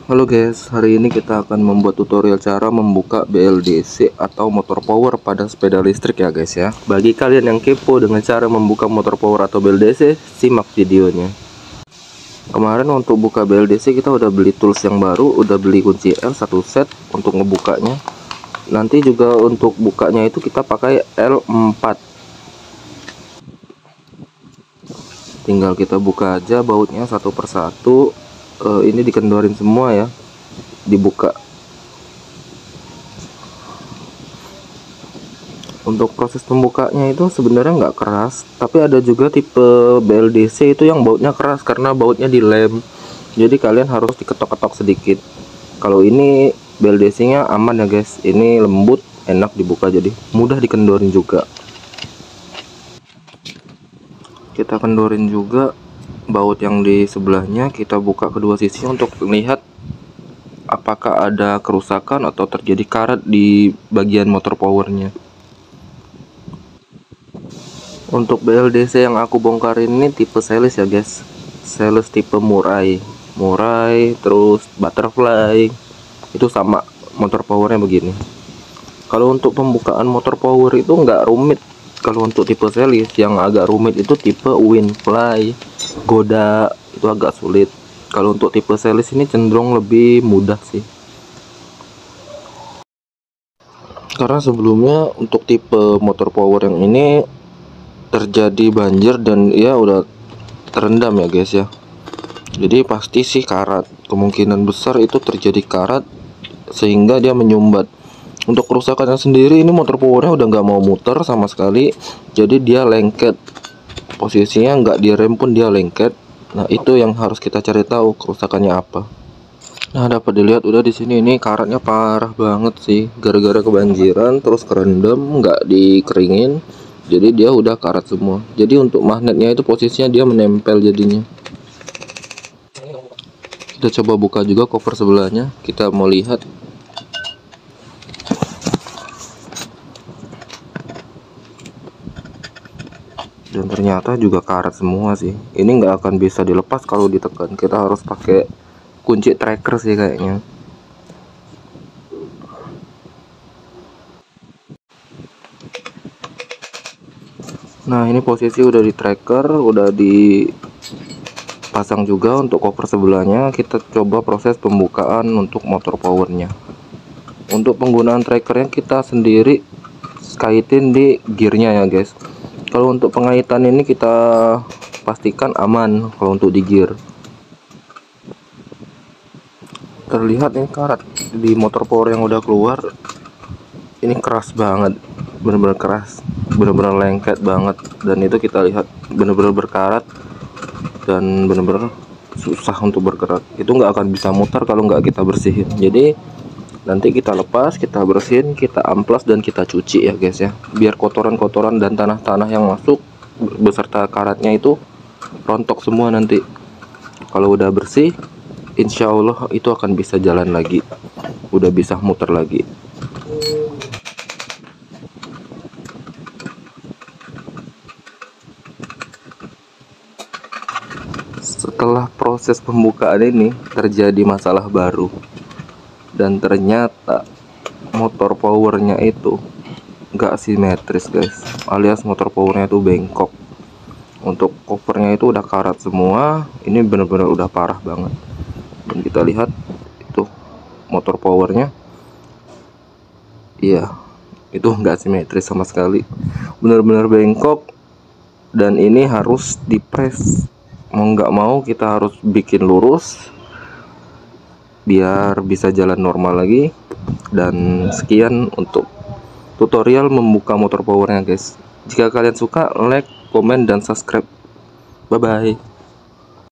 Halo guys, hari ini kita akan membuat tutorial cara membuka BLDC atau motor power pada sepeda listrik ya guys ya. Bagi kalian yang kepo dengan cara membuka motor power atau BLDC, simak videonya. Kemarin untuk buka BLDC kita udah beli tools yang baru, udah beli kunci L satu set untuk ngebukanya. Nanti juga untuk bukanya itu kita pakai L4. Tinggal kita buka aja bautnya satu persatu. Ini dikendorin semua ya, dibuka. Untuk proses pembukanya itu sebenarnya nggak keras, tapi ada juga tipe BLDC itu yang bautnya keras karena bautnya dilem, jadi kalian harus diketok-ketok sedikit. Kalau ini BLDC nya aman ya guys, ini lembut, enak dibuka, jadi mudah dikendorin juga. Kita kendorin juga baut yang di sebelahnya, kita buka kedua sisi untuk melihat apakah ada kerusakan atau terjadi karat di bagian motor powernya. Untuk BLDC yang aku bongkar ini tipe series ya guys, series tipe Murai, terus Butterfly, itu sama motor powernya begini. Kalau untuk pembukaan motor power itu nggak rumit. Kalau untuk tipe series, yang agak rumit itu tipe Winfly, Goda, itu agak sulit. Kalau untuk tipe series ini cenderung lebih mudah sih. Karena sebelumnya untuk tipe motor power yang ini terjadi banjir dan ya udah terendam ya guys ya. Jadi pasti sih karat, kemungkinan besar itu terjadi karat sehingga dia menyumbat. Untuk kerusakannya sendiri, ini motor powernya udah nggak mau muter sama sekali, jadi dia lengket. Posisinya nggak direm pun dia lengket. Nah itu yang harus kita cari tahu kerusakannya apa. Nah dapat dilihat udah di sini, ini karatnya parah banget sih, gara-gara kebanjiran terus kerendam, nggak dikeringin, jadi dia udah karat semua. Jadi untuk magnetnya itu posisinya dia menempel jadinya. Kita coba buka juga cover sebelahnya, kita mau lihat. Dan ternyata juga karat semua sih. Ini nggak akan bisa dilepas kalau ditekan, kita harus pakai kunci tracker sih kayaknya. Nah ini posisi udah di tracker, udah dipasang juga untuk cover sebelahnya. Kita coba proses pembukaan untuk motor powernya. Untuk penggunaan trackernya kita sendiri kaitin di gearnya ya guys. Kalau untuk pengaitan ini kita pastikan aman kalau untuk di gear. Terlihat nih karat di motor power yang udah keluar. Ini keras banget, bener-bener keras, bener-bener lengket banget. Dan itu kita lihat bener-bener berkarat dan bener-bener susah untuk bergerak. Itu nggak akan bisa muter kalau nggak kita bersihin. Jadi nanti kita lepas, kita bersihin, kita amplas dan kita cuci ya guys ya, biar kotoran-kotoran dan tanah-tanah yang masuk beserta karatnya itu rontok semua nanti. Kalau udah bersih, insya Allah itu akan bisa jalan lagi, udah bisa muter lagi. Setelah proses pembukaan ini terjadi masalah baru, dan ternyata motor powernya itu nggak simetris guys, alias motor powernya itu bengkok. Untuk covernya itu udah karat semua, ini bener-bener udah parah banget. Dan kita lihat itu motor powernya, iya itu nggak simetris sama sekali, bener-bener bengkok. Dan ini harus dipres, mau nggak mau kita harus bikin lurus biar bisa jalan normal lagi. Dan sekian untuk tutorial membuka motor powernya guys. Jika kalian suka, like, komen, dan subscribe. Bye bye.